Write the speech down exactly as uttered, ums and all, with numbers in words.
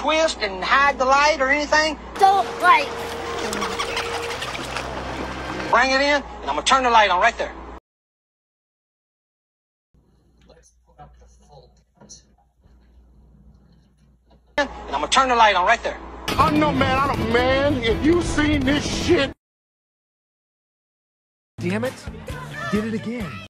twist and hide the light or anything? Don't like. Bring it in, and I'm gonna turn the light on right there. Let's put up the full print. And I'm gonna turn the light on right there. I know, man. I don't, man. If you seen this shit. Damn it. Did it again.